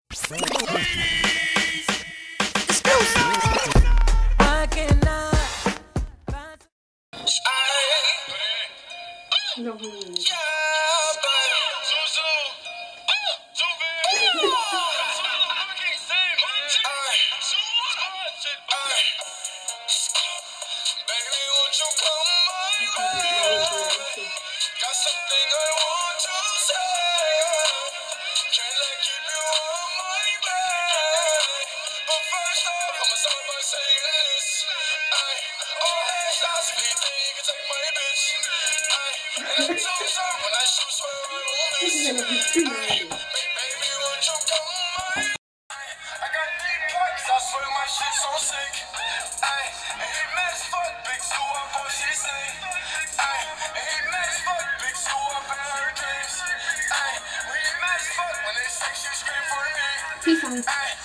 Why can't I? No. Got something I want to say. Can I keep you on my back? But first off, I'ma start by saying this. All hands out, so you think you can take my bitch. And I'm too sorry when I shoot, swear I won't miss. Baby, won't you come my way? I got deep pockets, I swear my shit so sick. And he mad as fuck, big so up what she say. And he mad as fuck, big so up in her dreams. When he mad as fuck, when they say she scream for me.